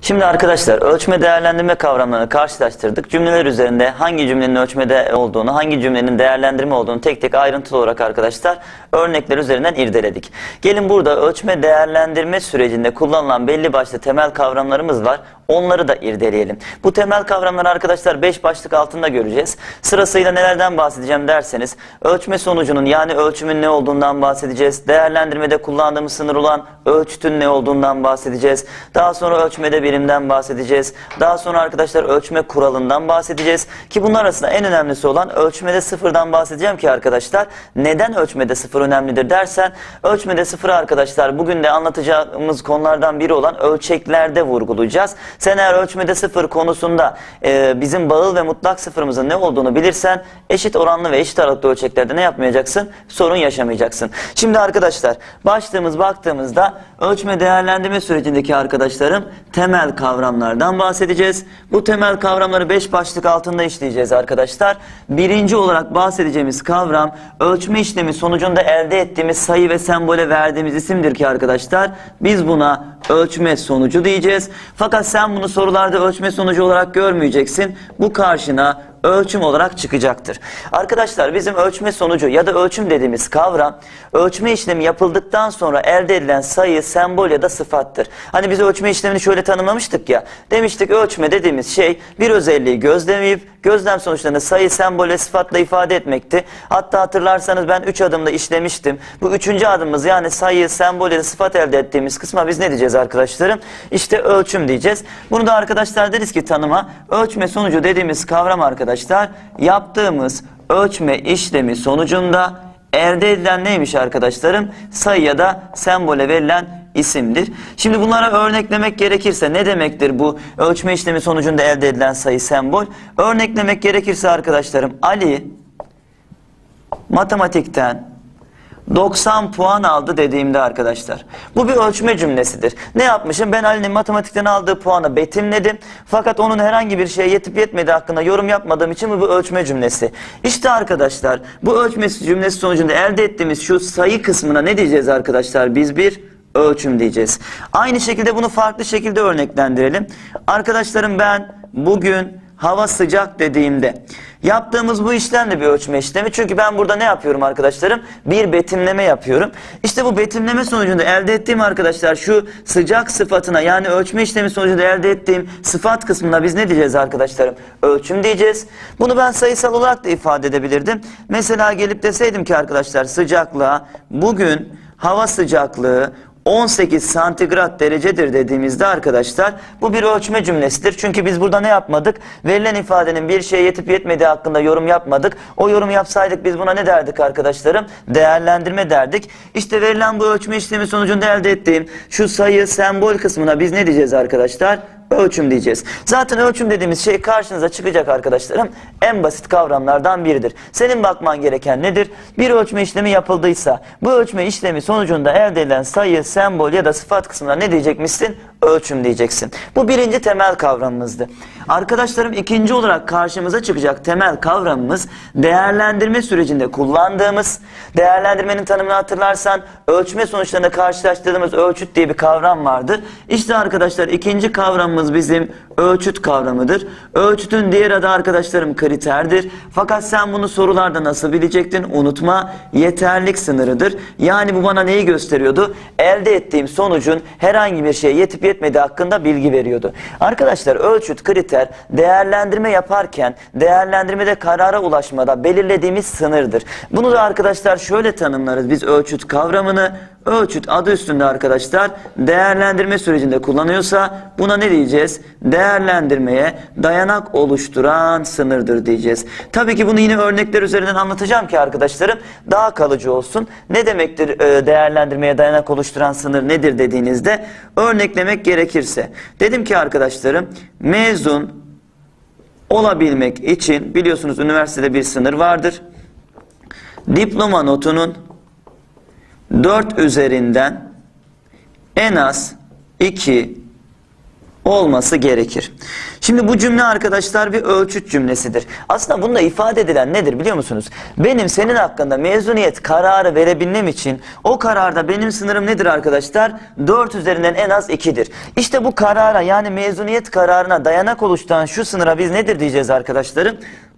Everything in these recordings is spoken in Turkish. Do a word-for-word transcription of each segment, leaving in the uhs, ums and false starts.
Şimdi arkadaşlar ölçme değerlendirme kavramlarını karşılaştırdık. Cümleler üzerinde hangi cümlenin ölçmede olduğunu, hangi cümlenin değerlendirme olduğunu tek tek ayrıntılı olarak arkadaşlar örnekler üzerinden irdeledik. Gelin burada ölçme değerlendirme sürecinde kullanılan belli başlı temel kavramlarımız var. Onları da irdeleyelim. Bu temel kavramları arkadaşlar beş başlık altında göreceğiz. Sırasıyla nelerden bahsedeceğim derseniz ölçme sonucunun yani ölçümün ne olduğundan bahsedeceğiz. Değerlendirmede kullandığımız sınır olan ölçütün ne olduğundan bahsedeceğiz. Daha sonra ölçmede birimden bahsedeceğiz. Daha sonra arkadaşlar ölçme kuralından bahsedeceğiz. Ki bunlar arasında en önemlisi olan ölçmede sıfırdan bahsedeceğim ki arkadaşlar. Neden ölçmede sıfır önemlidir dersen ölçmede sıfırı arkadaşlar bugün de anlatacağımız konulardan biri olan ölçeklerde vurgulayacağız. Sen eğer ölçmede sıfır konusunda e, bizim bağıl ve mutlak sıfırımızın ne olduğunu bilirsen eşit oranlı ve eşit aralıklı ölçeklerde ne yapmayacaksın? Sorun yaşamayacaksın. Şimdi arkadaşlar başlığımız baktığımızda ölçme değerlendirme sürecindeki arkadaşlarım temel kavramlardan bahsedeceğiz. Bu temel kavramları beş başlık altında işleyeceğiz arkadaşlar. Birinci olarak bahsedeceğimiz kavram ölçme işlemi sonucunda elde ettiğimiz sayı ve sembole verdiğimiz isimdir ki arkadaşlar biz buna ölçme sonucu diyeceğiz. Fakat sen bunu sorularda ölçme sonucu olarak görmeyeceksin. Bu karşına ölçüm olarak çıkacaktır. Arkadaşlar bizim ölçme sonucu ya da ölçüm dediğimiz kavram ölçme işlemi yapıldıktan sonra elde edilen sayı, sembol ya da sıfattır. Hani biz ölçme işlemini şöyle tanımlamıştık ya. Demiştik ölçme dediğimiz şey bir özelliği gözlemleyip gözlem sonuçlarını sayı, sembol ve sıfatla ifade etmekti. Hatta hatırlarsanız ben üç adımda işlemiştim. Bu üçüncü adımımız yani sayı, sembol ya da sıfat elde ettiğimiz kısma biz ne diyeceğiz arkadaşlarım? İşte ölçüm diyeceğiz. Bunu da arkadaşlar deriz ki tanıma ölçme sonucu dediğimiz kavram arkadaşlar yaptığımız ölçme işlemi sonucunda elde edilen neymiş arkadaşlarım? Sayı ya da sembole verilen isimdir. Şimdi bunlara örneklemek gerekirse ne demektir bu ölçme işlemi sonucunda elde edilen sayı, sembol? Örneklemek gerekirse arkadaşlarım Ali matematikten doksan puan aldı dediğimde arkadaşlar. Bu bir ölçme cümlesidir. Ne yapmışım? Ben Ali'nin matematikten aldığı puanı betimledim. Fakat onun herhangi bir şeye yetip yetmediği hakkında yorum yapmadığım için bu bir ölçme cümlesi. İşte arkadaşlar bu ölçme cümlesi sonucunda elde ettiğimiz şu sayı kısmına ne diyeceğiz arkadaşlar? Biz bir ölçüm diyeceğiz. Aynı şekilde bunu farklı şekilde örneklendirelim. Arkadaşlarım ben bugün hava sıcak dediğimde yaptığımız bu işlem de bir ölçme işlemi. Çünkü ben burada ne yapıyorum arkadaşlarım? Bir betimleme yapıyorum. İşte bu betimleme sonucunda elde ettiğim arkadaşlar şu sıcak sıfatına yani ölçme işlemi sonucunda elde ettiğim sıfat kısmına biz ne diyeceğiz arkadaşlarım? Ölçüm diyeceğiz. Bunu ben sayısal olarak da ifade edebilirdim. Mesela gelip deseydim ki arkadaşlar sıcaklığa bugün hava sıcaklığı on sekiz santigrat derecedir dediğimizde arkadaşlar bu bir ölçme cümlesidir. Çünkü biz burada ne yapmadık? Verilen ifadenin bir şeye yetip yetmediği hakkında yorum yapmadık. O yorum yapsaydık biz buna ne derdik arkadaşlarım? Değerlendirme derdik. İşte verilen bu ölçme işlemi sonucunda elde ettiğim şu sayı, sembol kısmına biz ne diyeceğiz arkadaşlar? Ölçüm diyeceğiz. Zaten ölçüm dediğimiz şey karşınıza çıkacak arkadaşlarım. En basit kavramlardan biridir. Senin bakman gereken nedir? Bir ölçme işlemi yapıldıysa bu ölçme işlemi sonucunda elde edilen sayı, sembol ya da sıfat kısmına ne diyecekmişsin? Ölçüm diyeceksin. Bu birinci temel kavramımızdı. Arkadaşlarım ikinci olarak karşımıza çıkacak temel kavramımız değerlendirme sürecinde kullandığımız, değerlendirmenin tanımını hatırlarsan ölçme sonuçlarını karşılaştırdığımız ölçüt diye bir kavram vardı. İşte arkadaşlar ikinci kavramımız bizim ölçüt kavramıdır. Ölçütün diğer adı arkadaşlarım kriterdir. Fakat sen bunu sorularda nasıl bilecektin? Unutma, yeterlik sınırıdır. Yani bu bana neyi gösteriyordu? Elde ettiğim sonucun herhangi bir şeye yetip yetmediği hakkında bilgi veriyordu. Arkadaşlar ölçüt, kriter değerlendirme yaparken değerlendirmede karara ulaşmada belirlediğimiz sınırdır. Bunu da arkadaşlar şöyle tanımlarız biz ölçüt kavramını. Ölçüt adı üstünde arkadaşlar değerlendirme sürecinde kullanıyorsa buna ne diyeceğiz? Değerlendirmeye dayanak oluşturan sınırdır diyeceğiz. Tabii ki bunu yine örnekler üzerinden anlatacağım ki arkadaşlarım daha kalıcı olsun. Ne demektir e, değerlendirmeye dayanak oluşturan sınır nedir dediğinizde örneklemek gerekirse. Dedim ki arkadaşlarım mezun olabilmek için biliyorsunuz üniversitede bir sınır vardır. Diploma notunun dört üzerinden en az iki olması gerekir. Şimdi bu cümle arkadaşlar bir ölçüt cümlesidir. Aslında bunda ifade edilen nedir biliyor musunuz? Benim senin hakkında mezuniyet kararı verebilmem için o kararda benim sınırım nedir arkadaşlar? dört üzerinden en az ikidir. İşte bu karara, yani mezuniyet kararına dayanak oluşturan şu sınıra biz nedir diyeceğiz arkadaşlarım?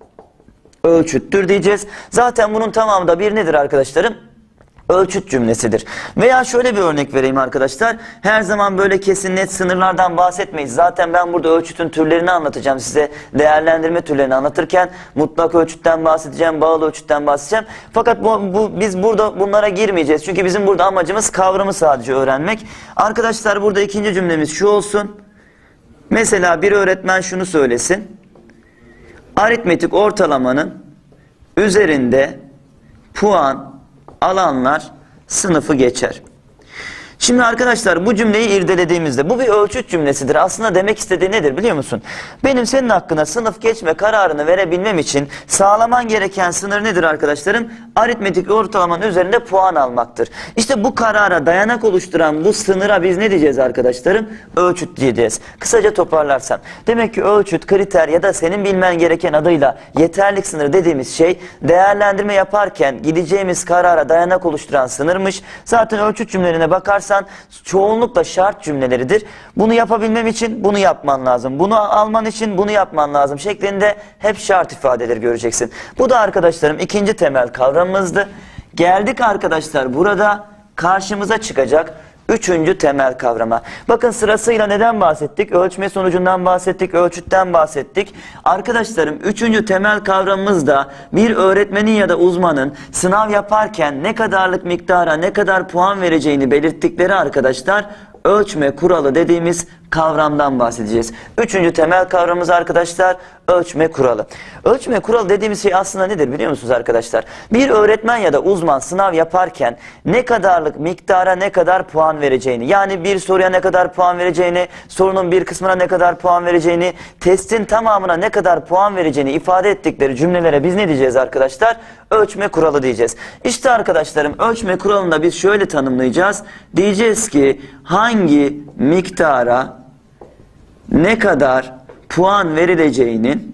Ölçüttür diyeceğiz. Zaten bunun tamamı da bir nedir arkadaşlarım? Ölçüt cümlesidir. Veya şöyle bir örnek vereyim arkadaşlar. Her zaman böyle kesin net sınırlardan bahsetmeyiz. Zaten ben burada ölçütün türlerini anlatacağım size. Değerlendirme türlerini anlatırken mutlak ölçütten bahsedeceğim, bağlı ölçütten bahsedeceğim. Fakat bu, bu, biz burada bunlara girmeyeceğiz. Çünkü bizim burada amacımız kavramı sadece öğrenmek. Arkadaşlar burada ikinci cümlemiz şu olsun. Mesela bir öğretmen şunu söylesin. Aritmetik ortalamanın üzerinde puan alanlar sınıfı geçer. Şimdi arkadaşlar bu cümleyi irdelediğimizde bu bir ölçüt cümlesidir. Aslında demek istediği nedir biliyor musun? Benim senin hakkında sınıf geçme kararını verebilmem için sağlaman gereken sınır nedir arkadaşlarım? Aritmetik ortalamanın üzerinde puan almaktır. İşte bu karara dayanak oluşturan bu sınıra biz ne diyeceğiz arkadaşlarım? Ölçüt diyeceğiz. Kısaca toparlarsam. Demek ki ölçüt, kriter ya da senin bilmen gereken adıyla yeterlik sınırı dediğimiz şey değerlendirme yaparken gideceğimiz karara dayanak oluşturan sınırmış. Zaten ölçüt cümlelerine bakarsan çoğunlukla şart cümleleridir. Bunu yapabilmem için bunu yapman lazım. Bunu alman için bunu yapman lazım şeklinde hep şart ifadeleri göreceksin. Bu da arkadaşlarım ikinci temel kavramımızdı. Geldik arkadaşlar burada karşımıza çıkacak üçüncü temel kavrama. Bakın sırasıyla neden bahsettik? Ölçme sonucundan bahsettik, ölçütten bahsettik. Arkadaşlarım üçüncü temel kavramımız da bir öğretmenin ya da uzmanın sınav yaparken ne kadarlık miktara ne kadar puan vereceğini belirttikleri arkadaşlar ölçme kuralı dediğimiz kavramdan bahsedeceğiz. Üçüncü temel kavramımız arkadaşlar ölçme kuralı. Ölçme kuralı dediğimiz şey aslında nedir biliyor musunuz arkadaşlar? Bir öğretmen ya da uzman sınav yaparken ne kadarlık miktara ne kadar puan vereceğini, yani bir soruya ne kadar puan vereceğini, sorunun bir kısmına ne kadar puan vereceğini, testin tamamına ne kadar puan vereceğini ifade ettikleri cümlelere biz ne diyeceğiz arkadaşlar? Ölçme kuralı diyeceğiz. İşte arkadaşlarım ölçme kuralını da biz şöyle tanımlayacağız. Diyeceğiz ki hangi miktara ne kadar puan verileceğinin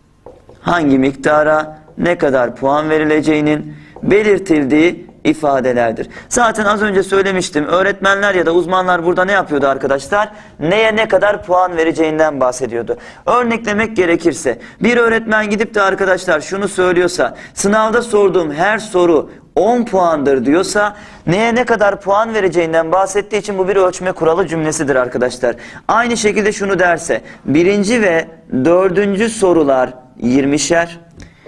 hangi miktara ne kadar puan verileceğinin belirtildiği ifadelerdir. Zaten az önce söylemiştim. Öğretmenler ya da uzmanlar burada ne yapıyordu arkadaşlar? Neye ne kadar puan vereceğinden bahsediyordu. Örneklemek gerekirse bir öğretmen gidip de arkadaşlar şunu söylüyorsa, sınavda sorduğum her soru on puandır diyorsa neye ne kadar puan vereceğinden bahsettiği için bu bir ölçme kuralı cümlesidir arkadaşlar. Aynı şekilde şunu derse birinci ve dördüncü sorular yirmişer,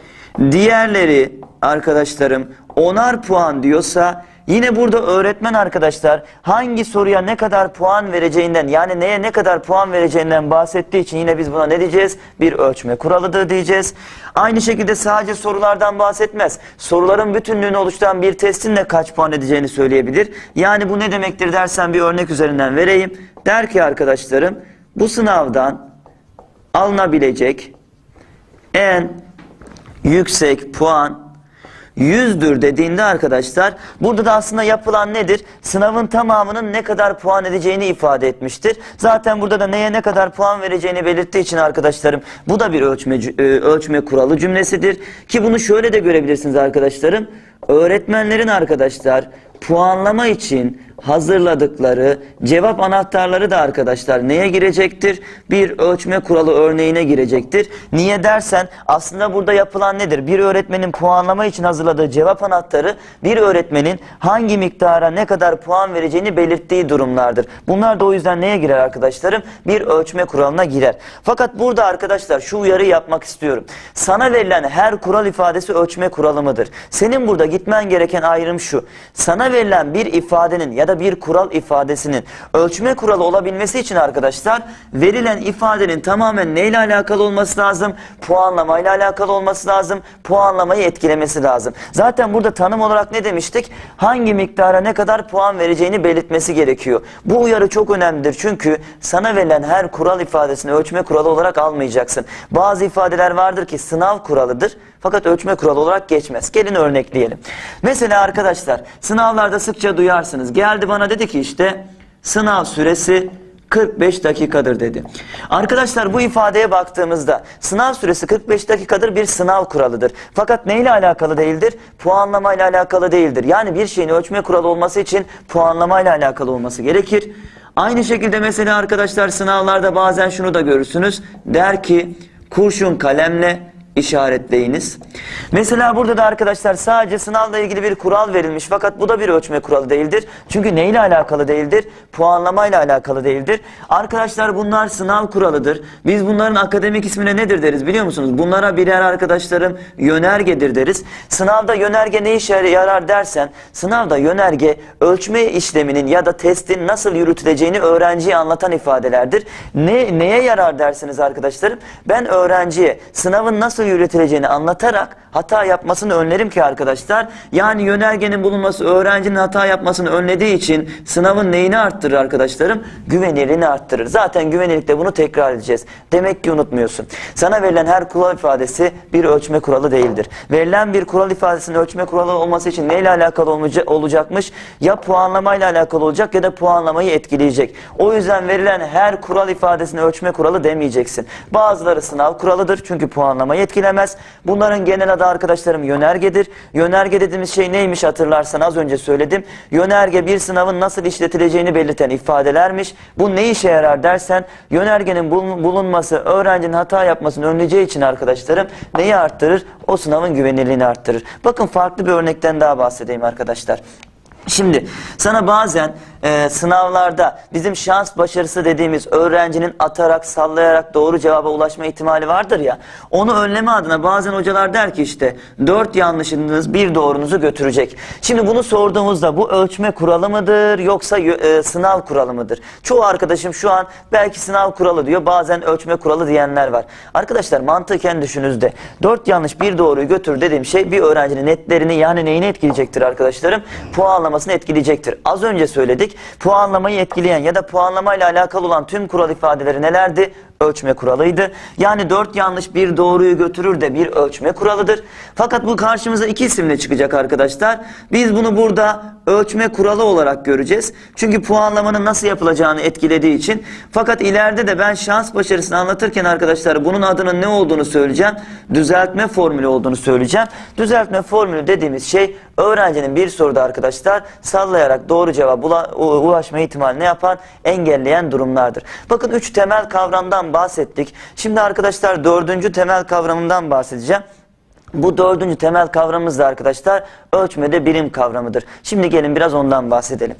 diğerleri arkadaşlarım onar puan diyorsa yine burada öğretmen arkadaşlar hangi soruya ne kadar puan vereceğinden, yani neye ne kadar puan vereceğinden bahsettiği için yine biz buna ne diyeceğiz? Bir ölçme kuralıdır diyeceğiz. Aynı şekilde sadece sorulardan bahsetmez. Soruların bütünlüğünü oluşturan bir testin de kaç puan edeceğini söyleyebilir. Yani bu ne demektir dersen bir örnek üzerinden vereyim. Der ki arkadaşlarım bu sınavdan alınabilecek en yüksek puan yüzdür dediğinde arkadaşlar burada da aslında yapılan nedir? Sınavın tamamının ne kadar puan edeceğini ifade etmiştir. Zaten burada da neye ne kadar puan vereceğini belirttiği için arkadaşlarım bu da bir ölçme, ölçme kuralı cümlesidir. Ki bunu şöyle de görebilirsiniz arkadaşlarım. Öğretmenlerin arkadaşlar puanlama için hazırladıkları cevap anahtarları da arkadaşlar neye girecektir? Bir ölçme kuralı örneğine girecektir. Niye dersen aslında burada yapılan nedir? Bir öğretmenin puanlama için hazırladığı cevap anahtarı bir öğretmenin hangi miktara ne kadar puan vereceğini belirttiği durumlardır. Bunlar da o yüzden neye girer arkadaşlarım? Bir ölçme kuralına girer. Fakat burada arkadaşlar şu uyarıyı yapmak istiyorum. Sana verilen her kural ifadesi ölçme kuralı mıdır? Senin burada gitmen gereken ayrım şu. Sana verilen bir ifadenin ya da bir kural ifadesinin ölçme kuralı olabilmesi için arkadaşlar verilen ifadenin tamamen neyle alakalı olması lazım? Puanlamayla alakalı olması lazım. Puanlamayı etkilemesi lazım. Zaten burada tanım olarak ne demiştik? Hangi miktara ne kadar puan vereceğini belirtmesi gerekiyor. Bu uyarı çok önemlidir. Çünkü sana verilen her kural ifadesini ölçme kuralı olarak almayacaksın. Bazı ifadeler vardır ki sınav kuralıdır. Fakat ölçme kuralı olarak geçmez. Gelin örnekleyelim. Mesela arkadaşlar sınavlarda sıkça duyarsınız. Geldi bana dedi ki işte sınav süresi kırk beş dakikadır dedi. Arkadaşlar bu ifadeye baktığımızda sınav süresi kırk beş dakikadır bir sınav kuralıdır. Fakat neyle alakalı değildir? Puanlamayla alakalı değildir. Yani bir şeyin ölçme kuralı olması için puanlamayla alakalı olması gerekir. Aynı şekilde mesela arkadaşlar sınavlarda bazen şunu da görürsünüz. Der ki kurşun kalemle işaretleyiniz. Mesela burada da arkadaşlar sadece sınavla ilgili bir kural verilmiş fakat bu da bir ölçme kuralı değildir. Çünkü neyle alakalı değildir? Puanlamayla alakalı değildir. Arkadaşlar bunlar sınav kuralıdır. Biz bunların akademik ismine nedir deriz biliyor musunuz? Bunlara birer arkadaşlarım yönergedir deriz. Sınavda yönerge ne işe yarar dersen, sınavda yönerge ölçme işleminin ya da testin nasıl yürütüleceğini öğrenciye anlatan ifadelerdir. Ne, neye yarar dersiniz arkadaşlarım? Ben öğrenciye sınavın nasıl yürütüleceğini anlatarak hata yapmasını önlerim ki arkadaşlar. Yani yönergenin bulunması öğrencinin hata yapmasını önlediği için sınavın neyini arttırır arkadaşlarım? Güvenilirliğini arttırır. Zaten güvenilirlikte bunu tekrar edeceğiz. Demek ki unutmuyorsun. Sana verilen her kural ifadesi bir ölçme kuralı değildir. Verilen bir kural ifadesinin ölçme kuralı olması için neyle alakalı olacakmış? Ya puanlamayla alakalı olacak ya da puanlamayı etkileyecek. O yüzden verilen her kural ifadesini ölçme kuralı demeyeceksin. Bazıları sınav kuralıdır çünkü puanlamayı etkilemez. Bunların genel adı arkadaşlarım yönergedir. Yönerge dediğimiz şey neymiş hatırlarsan az önce söyledim. Yönerge bir sınavın nasıl işletileceğini belirten ifadelermiş. Bu ne işe yarar dersen yönergenin bulunması öğrencinin hata yapmasını önleyeceği için arkadaşlarım neyi arttırır? O sınavın güvenilirliğini arttırır. Bakın farklı bir örnekten daha bahsedeyim arkadaşlar. Şimdi sana bazen e, sınavlarda bizim şans başarısı dediğimiz öğrencinin atarak, sallayarak doğru cevaba ulaşma ihtimali vardır ya. Onu önleme adına bazen hocalar der ki işte dört yanlışınız bir doğrunuzu götürecek. Şimdi bunu sorduğumuzda bu ölçme kuralı mıdır yoksa e, sınav kuralı mıdır? Çoğu arkadaşım şu an belki sınav kuralı diyor, bazen ölçme kuralı diyenler var. Arkadaşlar mantıken düşününüzde dört yanlış bir doğruyu götür dediğim şey bir öğrencinin netlerini yani neyini etkileyecektir arkadaşlarım? Puanlamasını etkileyecektir. Az önce söyledik. Puanlamayı etkileyen ya da puanlamayla alakalı olan tüm kural ifadeleri nelerdi? Ölçme kuralıydı. Yani dört yanlış bir doğruyu götürür de bir ölçme kuralıdır. Fakat bu karşımıza iki isimle çıkacak arkadaşlar. Biz bunu burada ölçme kuralı olarak göreceğiz. Çünkü puanlamanın nasıl yapılacağını etkilediği için. Fakat ileride de ben şans başarısını anlatırken arkadaşlar bunun adının ne olduğunu söyleyeceğim. Düzeltme formülü olduğunu söyleyeceğim. Düzeltme formülü dediğimiz şey öğrencinin bir soruda arkadaşlar sallayarak doğru cevaba ulaşma ihtimalini yapan, engelleyen durumlardır. Bakın üç temel kavramdan bahsettik. Şimdi arkadaşlar dördüncü temel kavramından bahsedeceğim. Bu dördüncü temel kavramımız da arkadaşlar ölçmede birim kavramıdır. Şimdi gelin biraz ondan bahsedelim.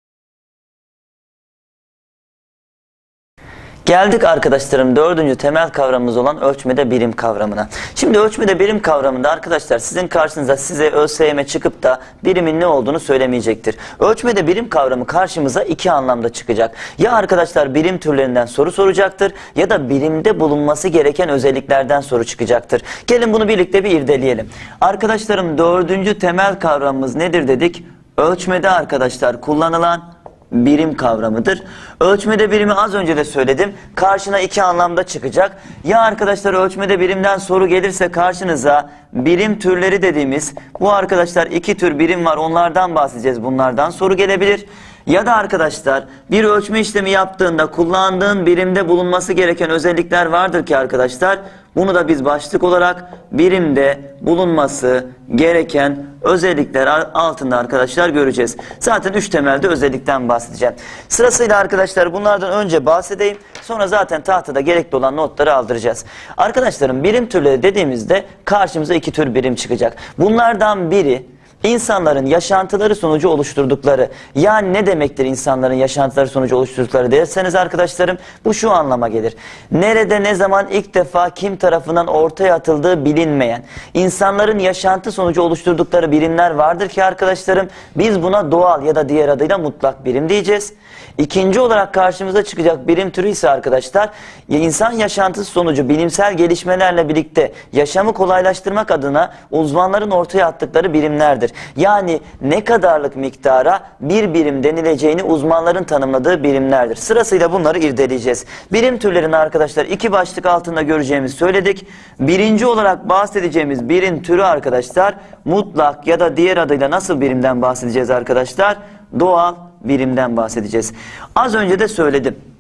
Geldik arkadaşlarım dördüncü temel kavramımız olan ölçmede birim kavramına. Şimdi ölçmede birim kavramında arkadaşlar sizin karşınıza size ÖSYM çıkıp da birimin ne olduğunu söylemeyecektir. Ölçmede birim kavramı karşımıza iki anlamda çıkacak. Ya arkadaşlar birim türlerinden soru soracaktır ya da birimde bulunması gereken özelliklerden soru çıkacaktır. Gelin bunu birlikte bir irdeleyelim. Arkadaşlarım dördüncü temel kavramımız nedir dedik? Ölçmede arkadaşlar kullanılan birim kavramıdır. Ölçmede birimi az önce de söyledim. Karşına iki anlamda çıkacak. Ya arkadaşlar ölçmede birimden soru gelirse karşınıza birim türleri dediğimiz bu arkadaşlar iki tür birim var. Onlardan bahsedeceğiz. Bunlardan soru gelebilir. Ya da arkadaşlar bir ölçme işlemi yaptığında kullandığın birimde bulunması gereken özellikler vardır ki arkadaşlar bunu da biz başlık olarak birimde bulunması gereken özellikler altında arkadaşlar göreceğiz. Zaten üç temelde özellikten bahsedeceğim. Sırasıyla arkadaşlar bunlardan önce bahsedeyim. Sonra zaten tahtada gerekli olan notları aldıracağız. Arkadaşlarım birim türleri dediğimizde karşımıza iki tür birim çıkacak. Bunlardan biri İnsanların yaşantıları sonucu oluşturdukları, yani ne demektir insanların yaşantıları sonucu oluşturdukları derseniz arkadaşlarım bu şu anlama gelir. Nerede ne zaman ilk defa kim tarafından ortaya atıldığı bilinmeyen, insanların yaşantı sonucu oluşturdukları birimler vardır ki arkadaşlarım biz buna doğal ya da diğer adıyla mutlak birim diyeceğiz. İkinci olarak karşımıza çıkacak birim türü ise arkadaşlar insan yaşantısı sonucu bilimsel gelişmelerle birlikte yaşamı kolaylaştırmak adına uzmanların ortaya attıkları birimlerdir. Yani ne kadarlık miktara bir birim denileceğini uzmanların tanımladığı birimlerdir. Sırasıyla bunları irdeleyeceğiz. Birim türlerini arkadaşlar iki başlık altında göreceğimizi söyledik. Birinci olarak bahsedeceğimiz birim türü arkadaşlar mutlak ya da diğer adıyla nasıl birimden bahsedeceğiz arkadaşlar? Doğal birimden bahsedeceğiz. Az önce de söyledim.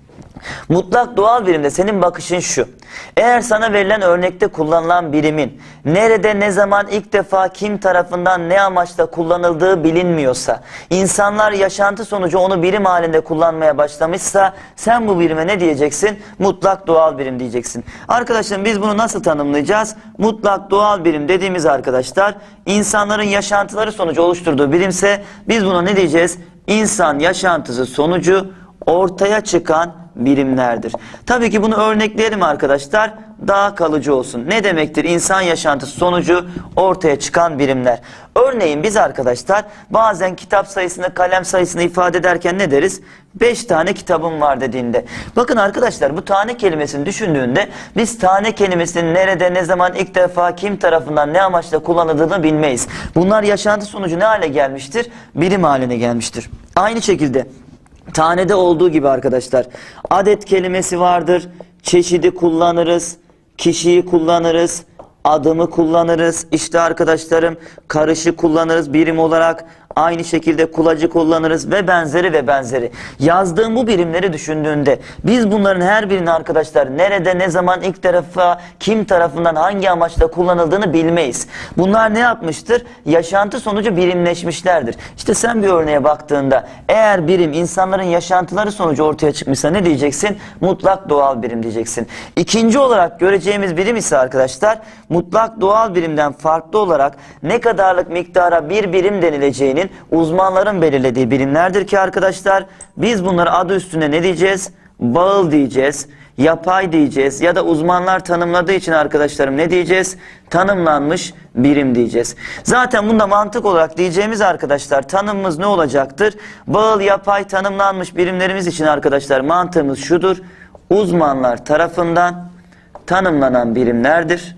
Mutlak doğal birimde senin bakışın şu: eğer sana verilen örnekte kullanılan birimin nerede, ne zaman, ilk defa, kim tarafından, ne amaçla kullanıldığı bilinmiyorsa, insanlar yaşantı sonucu onu birim halinde kullanmaya başlamışsa, sen bu birime ne diyeceksin? Mutlak doğal birim diyeceksin. Arkadaşlar biz bunu nasıl tanımlayacağız? Mutlak doğal birim dediğimiz arkadaşlar, insanların yaşantıları sonucu oluşturduğu birimse biz buna ne diyeceğiz? İnsan yaşantısı sonucu ortaya çıkan birimlerdir. Tabii ki bunu örnekleyelim arkadaşlar, daha kalıcı olsun. Ne demektir insan yaşantısı sonucu ortaya çıkan birimler? Örneğin biz arkadaşlar bazen kitap sayısını, kalem sayısını ifade ederken ne deriz? beş tane kitabım var dediğinde. Bakın arkadaşlar, bu tane kelimesini düşündüğünde biz tane kelimesinin nerede, ne zaman, ilk defa, kim tarafından, ne amaçla kullanıldığını bilmeyiz. Bunlar yaşantı sonucu ne hale gelmiştir? Birim haline gelmiştir. Aynı şekilde tanede olduğu gibi arkadaşlar adet kelimesi vardır. Çeşidi kullanırız, kişiyi kullanırız, adımı kullanırız. İşte arkadaşlarım karışı kullanırız birim olarak. Aynı şekilde kulacı kullanırız ve benzeri ve benzeri. Yazdığım bu birimleri düşündüğünde biz bunların her birini arkadaşlar nerede, ne zaman, ilk defa, kim tarafından, hangi amaçla kullanıldığını bilmeyiz. Bunlar ne yapmıştır? Yaşantı sonucu birimleşmişlerdir. İşte sen bir örneğe baktığında eğer birim insanların yaşantıları sonucu ortaya çıkmışsa ne diyeceksin? Mutlak doğal birim diyeceksin. İkinci olarak göreceğimiz birim ise arkadaşlar mutlak doğal birimden farklı olarak ne kadarlık miktara bir birim denileceğini uzmanların belirlediği birimlerdir ki arkadaşlar biz bunları adı üstünde ne diyeceğiz? Bağıl diyeceğiz, yapay diyeceğiz ya da uzmanlar tanımladığı için arkadaşlarım ne diyeceğiz? Tanımlanmış birim diyeceğiz. Zaten bunda mantık olarak diyeceğimiz arkadaşlar tanımımız ne olacaktır? Bağıl, yapay, tanımlanmış birimlerimiz için arkadaşlar mantığımız şudur: uzmanlar tarafından tanımlanan birimlerdir.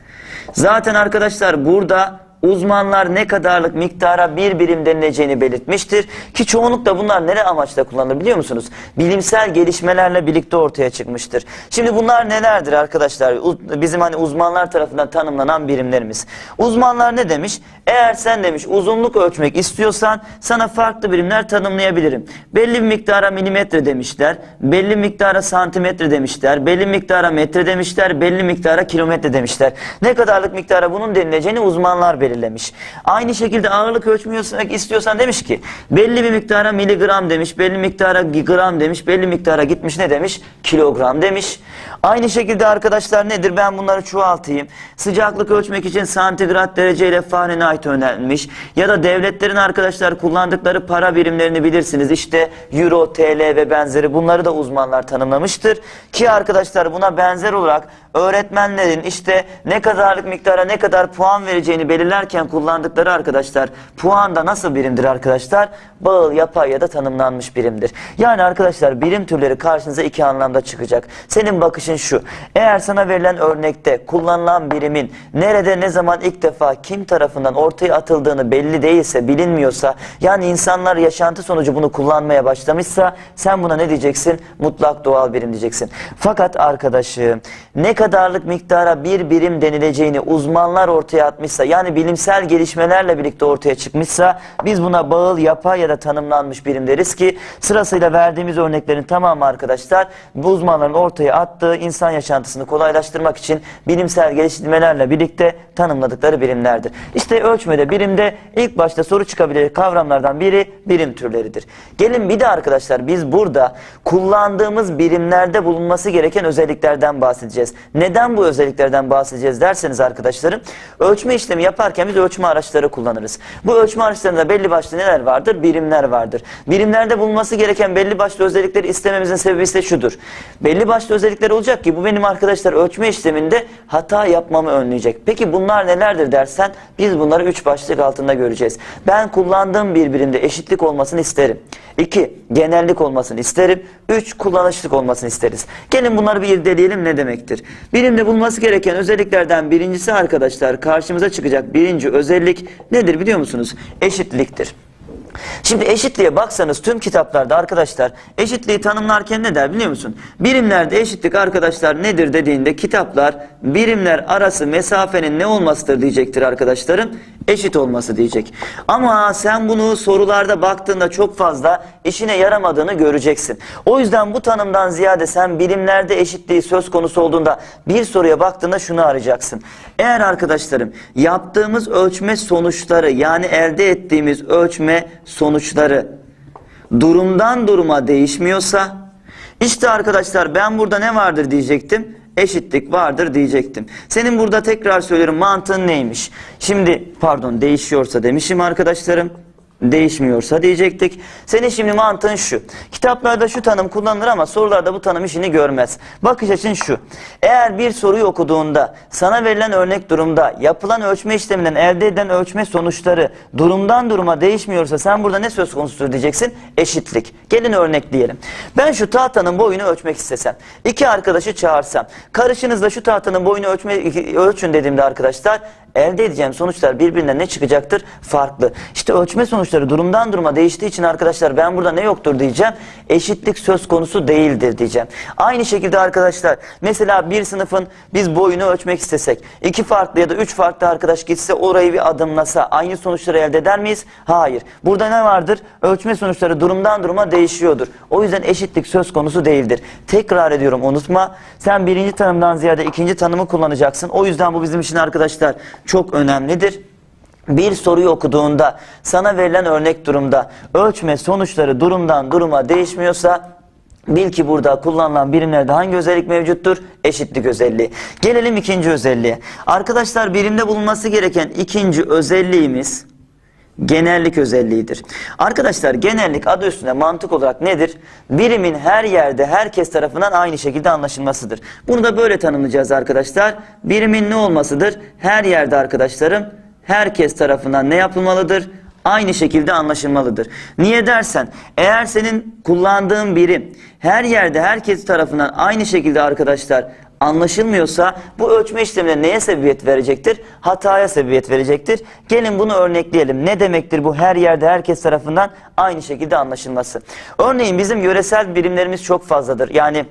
Zaten arkadaşlar burada uzmanlar ne kadarlık miktara bir birim denileceğini belirtmiştir. Ki çoğunlukla bunlar nere amaçla kullanılır biliyor musunuz? Bilimsel gelişmelerle birlikte ortaya çıkmıştır. Şimdi bunlar nelerdir arkadaşlar? Bizim hani uzmanlar tarafından tanımlanan birimlerimiz. Uzmanlar ne demiş? Eğer sen demiş uzunluk ölçmek istiyorsan sana farklı birimler tanımlayabilirim. Belli bir miktara milimetre demişler. Belli bir miktara santimetre demişler. Belli bir miktara metre demişler. Belli bir miktara kilometre demişler. Ne kadarlık miktara bunun denileceğini uzmanlar belirlemiş. Aynı şekilde ağırlık ölçmek istiyorsan demiş ki belli bir miktara miligram demiş, belli miktara gram demiş, belli miktara gitmiş ne demiş? Kilogram demiş. Aynı şekilde arkadaşlar nedir? Ben bunları çoğaltayım. Sıcaklık ölçmek için santigrat dereceyle Fahrenheit önermiş. Ya da devletlerin arkadaşlar kullandıkları para birimlerini bilirsiniz. İşte euro, T L ve benzeri, bunları da uzmanlar tanımlamıştır. Ki arkadaşlar buna benzer olarak öğretmenlerin işte ne kadarlık miktara ne kadar puan vereceğini belirlerken kullandıkları arkadaşlar puan da nasıl birimdir arkadaşlar? Bağıl, yapay ya da tanımlanmış birimdir. Yani arkadaşlar birim türleri karşınıza iki anlamda çıkacak. Senin bakışın şu: eğer sana verilen örnekte kullanılan birimin nerede, ne zaman, ilk defa, kim tarafından ortaya atıldığını belli değilse, bilinmiyorsa, yani insanlar yaşantı sonucu bunu kullanmaya başlamışsa sen buna ne diyeceksin? Mutlak doğal birim diyeceksin. Fakat arkadaşım ne kadarlık miktara bir birim denileceğini uzmanlar ortaya atmışsa, yani bilimsel gelişmelerle birlikte ortaya çıkmışsa biz buna bağıl, yapay ya da tanımlanmış birim deriz ki sırasıyla verdiğimiz örneklerin tamamı arkadaşlar bu uzmanların ortaya attığı insan yaşantısını kolaylaştırmak için bilimsel gelişmelerle birlikte tanımladıkları birimlerdir. İşte ölçmede, birimde ilk başta soru çıkabilecek kavramlardan biri birim türleridir. Gelin bir de arkadaşlar biz burada kullandığımız birimlerde bulunması gereken özelliklerden bahsedeceğiz. Neden bu özelliklerden bahsedeceğiz derseniz arkadaşlarım, ölçme işlemi yaparken biz ölçme araçları kullanırız. Bu ölçme araçlarında belli başlı neler vardır? Birimler vardır. Birimlerde bulunması gereken belli başlı özellikleri istememizin sebebi ise şudur: belli başlı özellikler olacak ki bu benim arkadaşlar ölçme işleminde hata yapmamı önleyecek. Peki bunlar nelerdir dersen biz bunları üç başlık altında göreceğiz. Ben kullandığım bir birimde eşitlik olmasını isterim. iki Genellik olmasını isterim. üç Kullanışlık olmasını isteriz. Gelin bunları bir irdeleyelim, ne demektir? Birimde bulunması gereken özelliklerden birincisi arkadaşlar, karşımıza çıkacak birinci özellik nedir biliyor musunuz? Eşitliktir. Şimdi eşitliğe baksanız tüm kitaplarda arkadaşlar eşitliği tanımlarken ne der biliyor musun? Birimlerde eşitlik arkadaşlar nedir dediğinde kitaplar birimler arası mesafenin ne olmasıdır diyecektir arkadaşlarım? Eşit olması diyecek. Ama sen bunu sorularda baktığında çok fazla işine yaramadığını göreceksin. O yüzden bu tanımdan ziyade sen birimlerde eşitliği söz konusu olduğunda bir soruya baktığında şunu arayacaksın. Eğer arkadaşlarım yaptığımız ölçme sonuçları, yani elde ettiğimiz ölçme sonuçları durumdan duruma değişmiyorsa, işte arkadaşlar ben burada ne vardır diyecektim? Eşitlik vardır diyecektim. Senin burada tekrar söylüyorum, mantığın neymiş? Şimdi pardon, değişiyorsa demişim arkadaşlarım. Değişmiyorsa diyecektik. Senin şimdi mantığın şu. Kitaplarda şu tanım kullanılır ama sorularda bu tanım işini görmez. Bakış açın şu. Eğer bir soruyu okuduğunda sana verilen örnek durumda yapılan ölçme işleminden elde edilen ölçme sonuçları durumdan duruma değişmiyorsa sen burada ne söz konusudur diyeceksin? Eşitlik. Gelin örnekleyelim. Ben şu tahtanın boyunu ölçmek istesem, iki arkadaşı çağırsam, karışınızda şu tahtanın boyunu ölçme, ölçün dediğimde arkadaşlar, elde edeceğim sonuçlar birbirinden ne çıkacaktır? Farklı. İşte ölçme sonuçları durumdan duruma değiştiği için arkadaşlar ben burada ne yoktur diyeceğim? Eşitlik söz konusu değildir diyeceğim. Aynı şekilde arkadaşlar mesela bir sınıfın biz boyunu ölçmek istesek, iki farklı ya da üç farklı arkadaş gitse orayı bir adımlasa aynı sonuçları elde eder miyiz? Hayır. Burada ne vardır? Ölçme sonuçları durumdan duruma değişiyordur. O yüzden eşitlik söz konusu değildir. Tekrar ediyorum, unutma. Sen birinci tanımdan ziyade ikinci tanımı kullanacaksın. O yüzden bu bizim için arkadaşlar çok önemlidir. Bir soruyu okuduğunda sana verilen örnek durumda ölçme sonuçları durumdan duruma değişmiyorsa bil ki burada kullanılan birimlerde hangi özellik mevcuttur? Eşitlik özelliği. Gelelim ikinci özelliğe. Arkadaşlar birimde bulunması gereken ikinci özelliğimiz genellik özelliğidir. Arkadaşlar genellik adı üstünde mantık olarak nedir? Birimin her yerde herkes tarafından aynı şekilde anlaşılmasıdır. Bunu da böyle tanımlayacağız arkadaşlar. Birimin ne olmasıdır? Her yerde arkadaşlarım herkes tarafından ne yapılmalıdır? Aynı şekilde anlaşılmalıdır. Niye dersen, eğer senin kullandığın birim her yerde herkes tarafından aynı şekilde arkadaşlar anlaşılmıyorsa bu ölçme işlemine neye sebebiyet verecektir? Hataya sebebiyet verecektir. Gelin bunu örnekleyelim. Ne demektir bu her yerde herkes tarafından aynı şekilde anlaşılması? Örneğin bizim yöresel birimlerimiz çok fazladır. Yani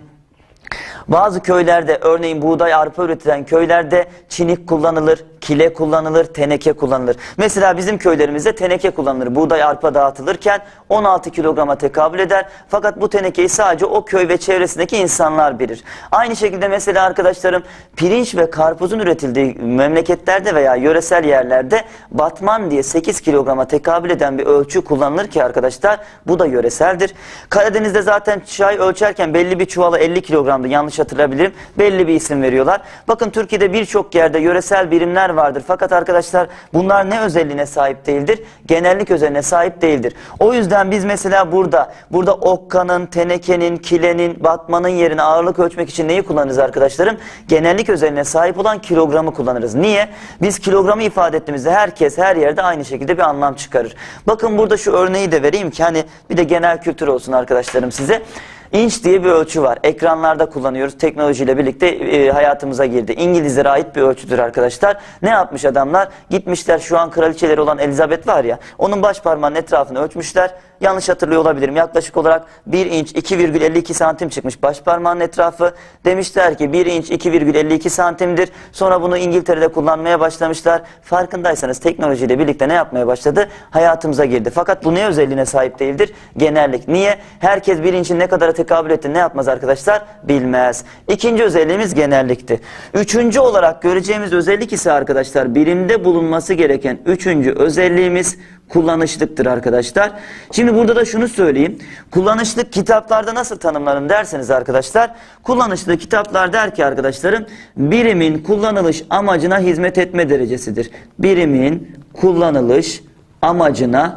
bazı köylerde örneğin buğday, arpa üretilen köylerde çinik kullanılır, kile kullanılır, teneke kullanılır. Mesela bizim köylerimizde teneke kullanılır. Buğday, arpa dağıtılırken on altı kilograma tekabül eder. Fakat bu tenekeyi sadece o köy ve çevresindeki insanlar bilir. Aynı şekilde mesela arkadaşlarım pirinç ve karpuzun üretildiği memleketlerde veya yöresel yerlerde batman diye sekiz kilograma tekabül eden bir ölçü kullanılır ki arkadaşlar bu da yöreseldir. Karadeniz'de zaten çay ölçerken belli bir çuvala elli kilogramdı, yanlış hatırlayabilirim. Belli bir isim veriyorlar. Bakın Türkiye'de birçok yerde yöresel birimler vardır. Fakat arkadaşlar bunlar ne özelliğine sahip değildir? Genellik özelliğine sahip değildir. O yüzden biz mesela burada burada okkanın, tenekenin, kilenin, batmanın yerine ağırlık ölçmek için neyi kullanırız arkadaşlarım? Genellik özelliğine sahip olan kilogramı kullanırız. Niye? Biz kilogramı ifade ettiğimizde herkes her yerde aynı şekilde bir anlam çıkarır. Bakın burada şu örneği de vereyim ki hani bir de genel kültür olsun arkadaşlarım size. İnç diye bir ölçü var. Ekranlarda kullanıyoruz. Teknolojiyle birlikte e, hayatımıza girdi. İngilizlere ait bir ölçüdür arkadaşlar. Ne yapmış adamlar? Gitmişler, şu an kraliçeleri olan Elizabeth var ya, onun baş parmağının etrafını ölçmüşler. Yanlış hatırlıyor olabilirim. Yaklaşık olarak bir inç iki virgül elli iki santim çıkmış baş parmağının etrafı. Demişler ki bir inç iki virgül elli iki santimdir. Sonra bunu İngiltere'de kullanmaya başlamışlar. Farkındaysanız teknolojiyle birlikte ne yapmaya başladı? Hayatımıza girdi. Fakat bu ne özelliğine sahip değildir? Genellik. Niye? Herkes bir inçin ne kadara tekabül ettiğini ne yapmaz arkadaşlar? Bilmez. İkinci özelliğimiz genellikti. Üçüncü olarak göreceğimiz özellik ise arkadaşlar birimde bulunması gereken üçüncü özelliğimiz kullanışlıktır arkadaşlar. Şimdi burada da şunu söyleyeyim. Kullanışlık kitaplarda nasıl tanımlanır derseniz arkadaşlar, kullanışlı kitaplar der ki arkadaşlarım, birimin kullanılış amacına hizmet etme derecesidir. Birimin kullanılış amacına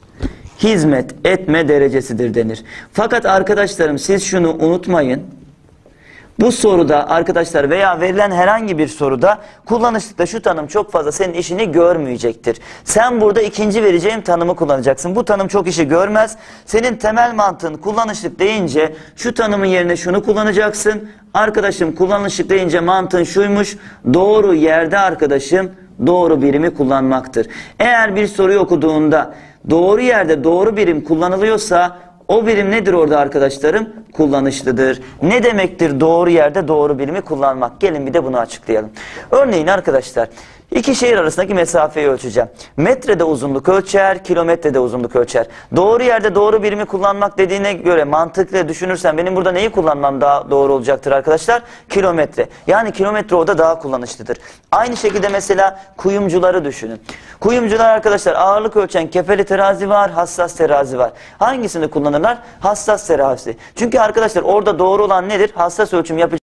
hizmet etme derecesidir denir. Fakat arkadaşlarım siz şunu unutmayın. Bu soruda arkadaşlar veya verilen herhangi bir soruda kullanışlıkta şu tanım çok fazla senin işini görmeyecektir. Sen burada ikinci vereceğim tanımı kullanacaksın. Bu tanım çok işi görmez. Senin temel mantığın kullanışlık deyince şu tanımın yerine şunu kullanacaksın. Arkadaşım kullanışlık deyince mantığın şuymuş. Doğru yerde arkadaşım doğru birimi kullanmaktır. Eğer bir soruyu okuduğunda doğru yerde doğru birim kullanılıyorsa o birim nedir orada arkadaşlarım? Kullanışlıdır. Ne demektir doğru yerde doğru birimi kullanmak? Gelin bir de bunu açıklayalım. Örneğin arkadaşlar İki şehir arasındaki mesafeyi ölçeceğim. Metrede uzunluk ölçer, kilometrede uzunluk ölçer. Doğru yerde doğru birimi kullanmak dediğine göre mantıklı düşünürsen benim burada neyi kullanmam daha doğru olacaktır arkadaşlar? Kilometre. Yani kilometre orada daha kullanışlıdır. Aynı şekilde mesela kuyumcuları düşünün. Kuyumcular arkadaşlar ağırlık ölçen kefeli terazi var, hassas terazi var. Hangisini kullanırlar? Hassas terazi. Çünkü arkadaşlar orada doğru olan nedir? Hassas ölçüm yapacak.